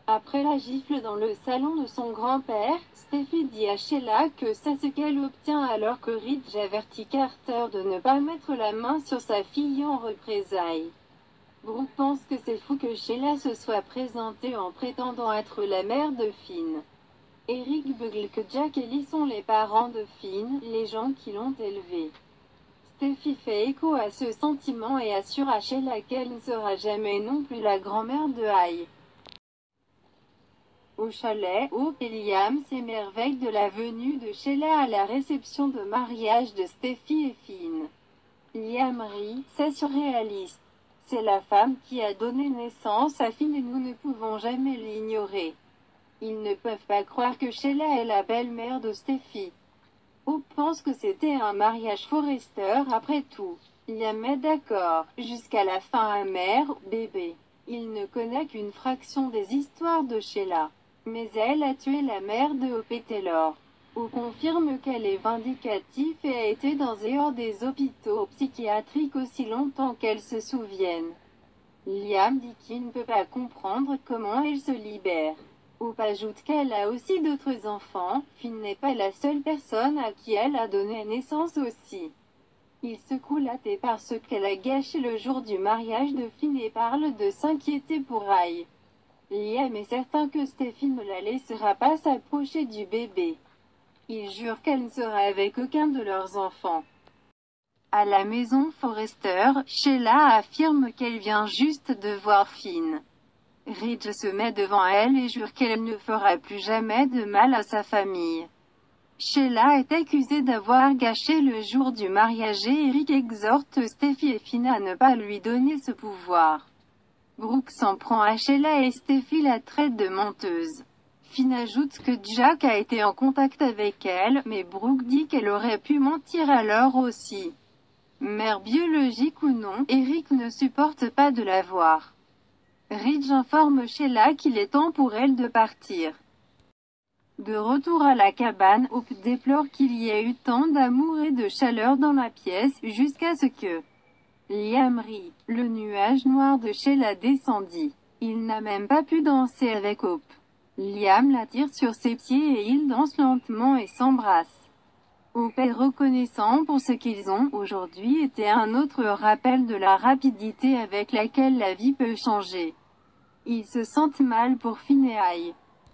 Après la gifle dans le salon de son grand-père, Steffi dit à Sheila que c'est ce qu'elle obtient alors que Ridge avertit Carter de ne pas mettre la main sur sa fille en représailles. Brooke pense que c'est fou que Sheila se soit présentée en prétendant être la mère de Finn. Eric bugle que Jack et Lee sont les parents de Finn, les gens qui l'ont élevé. Steffi fait écho à ce sentiment et assure à Sheila qu'elle ne sera jamais non plus la grand-mère de Hai. Au chalet, Hope et Liam s'émerveillent de la venue de Sheila à la réception de mariage de Steffi et Finn. Liam rit, c'est surréaliste. C'est la femme qui a donné naissance à Finn et nous ne pouvons jamais l'ignorer. Ils ne peuvent pas croire que Sheila est la belle-mère de Steffi. Hope pense que c'était un mariage Forrester après tout. Liam est d'accord, jusqu'à la fin amère, bébé. Il ne connaît qu'une fraction des histoires de Sheila. Mais elle a tué la mère de Hope et Taylor. Hope confirme qu'elle est vindicative et a été dans et hors des hôpitaux psychiatriques aussi longtemps qu'elle se souvienne. Liam dit qu'il ne peut pas comprendre comment elle se libère. Hope ajoute qu'elle a aussi d'autres enfants, Finn n'est pas la seule personne à qui elle a donné naissance aussi. Il secoue la tête parce qu'elle a gâché le jour du mariage de Finn et parle de s'inquiéter pour Hai. Liam est certain que Steffi ne la laissera pas s'approcher du bébé. Il jure qu'elle ne sera avec aucun de leurs enfants. À la maison Forrester, Sheila affirme qu'elle vient juste de voir Finn. Ridge se met devant elle et jure qu'elle ne fera plus jamais de mal à sa famille. Sheila est accusée d'avoir gâché le jour du mariage et Eric exhorte Steffi et Finn à ne pas lui donner ce pouvoir. Brooke s'en prend à Sheila et Steffi la traite de menteuse. Finn ajoute que Jack a été en contact avec elle, mais Brooke dit qu'elle aurait pu mentir alors aussi. Mère biologique ou non, Eric ne supporte pas de la voir. Ridge informe Sheila qu'il est temps pour elle de partir. De retour à la cabane, Hope déplore qu'il y ait eu tant d'amour et de chaleur dans la pièce, jusqu'à ce que Liam rit. Le nuage noir de Sheila descendit. Il n'a même pas pu danser avec Hope. Liam la tire sur ses pieds et ils dansent lentement et s'embrassent. Hope est reconnaissant pour ce qu'ils ont aujourd'hui été un autre rappel de la rapidité avec laquelle la vie peut changer. Ils se sentent mal pour Finn et Hai.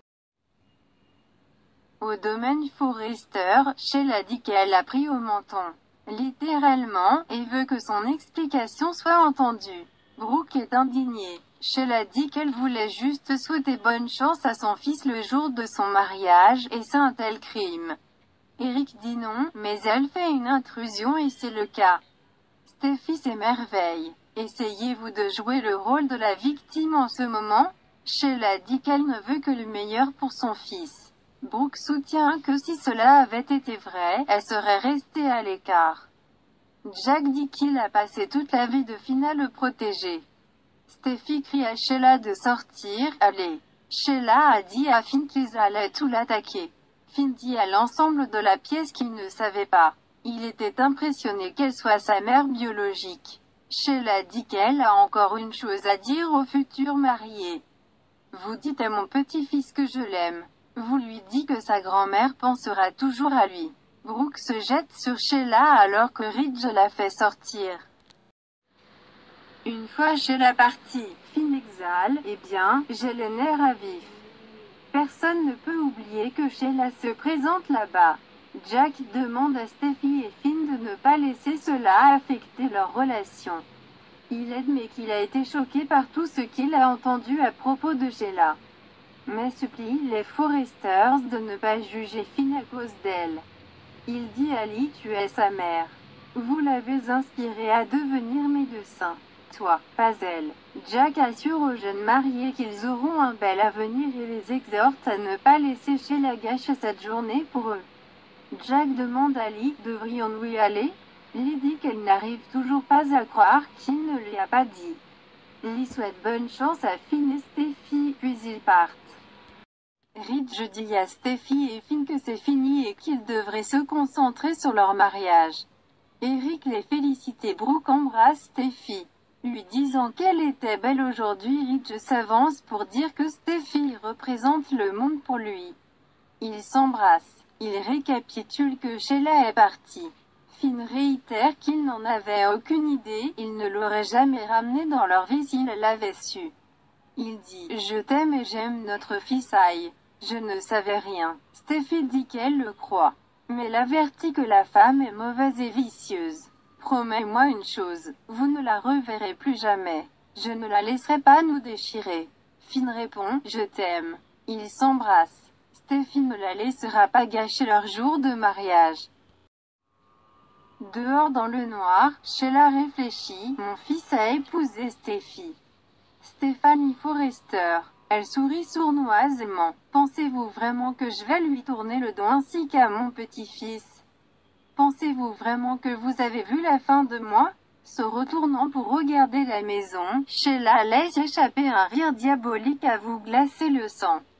Au domaine Forrester, Sheila dit qu'elle a pris au menton. Littéralement, et veut que son explication soit entendue. Brooke est indignée. Sheila dit qu'elle voulait juste souhaiter bonne chance à son fils le jour de son mariage, et c'est un tel crime. Eric dit non, mais elle fait une intrusion et c'est le cas. Steffi s'émerveille. Essayez-vous de jouer le rôle de la victime en ce moment? Sheila dit qu'elle ne veut que le meilleur pour son fils. Brooke soutient que si cela avait été vrai, elle serait restée à l'écart. Jack dit qu'il a passé toute la vie de Finn à le protéger. Steffi crie à Sheila de sortir, allez. Sheila a dit à Finn qu'ils allaient tout l'attaquer. Finn dit à l'ensemble de la pièce qu'il ne savait pas. Il était impressionné qu'elle soit sa mère biologique. Sheila dit qu'elle a encore une chose à dire au futur marié. Vous dites à mon petit-fils que je l'aime. Vous lui dites que sa grand-mère pensera toujours à lui. Brooke se jette sur Sheila alors que Ridge la fait sortir. Une fois Sheila partie, Finn exhale, eh bien, j'ai les nerfs à vif. Personne ne peut oublier que Sheila se présente là-bas. Jack demande à Steffi et Finn de ne pas laisser cela affecter leur relation. Il admet qu'il a été choqué par tout ce qu'il a entendu à propos de Sheila. Mais supplie les Forresters de ne pas juger Finn à cause d'elle. Il dit à Lee tu es sa mère. Vous l'avez inspirée à devenir médecin. Toi, pas elle. Jack assure aux jeunes mariés qu'ils auront un bel avenir et les exhorte à ne pas laisser Sheila gâcher cette journée pour eux. Jack demande à Lee, devrions-nous y aller? Lee dit qu'elle n'arrive toujours pas à croire qu'il ne lui a pas dit. Lee souhaite bonne chance à Finn et Steffi, puis ils partent. Ridge dit à Steffi et Finn que c'est fini et qu'ils devraient se concentrer sur leur mariage. Eric les félicite et Brooke embrasse Steffi. lui disant qu'elle était belle aujourd'hui. Rich s'avance pour dire que Steffi représente le monde pour lui. Ils s'embrassent. Il récapitule que Sheila est partie. Finn réitère qu'il n'en avait aucune idée, il ne l'aurait jamais ramenée dans leur vie s'il l'avait su. Il dit « Je t'aime et j'aime notre fisaille. » Je ne savais rien. Steffi dit qu'elle le croit. Mais l'avertit que la femme est mauvaise et vicieuse. Promets-moi une chose, vous ne la reverrez plus jamais. Je ne la laisserai pas nous déchirer. Finn répond « Je t'aime. » Ils s'embrassent. Steffi ne la laissera pas gâcher leur jour de mariage. Dehors dans le noir, Sheila réfléchit. Mon fils a épousé Steffi. Stéphanie Forrester. Elle sourit sournoisement. Pensez-vous vraiment que je vais lui tourner le dos ainsi qu'à mon petit-fils? Pensez-vous vraiment que vous avez vu la fin de moi? Se retournant pour regarder la maison, Sheila laisse échapper un rire diabolique à vous glacer le sang.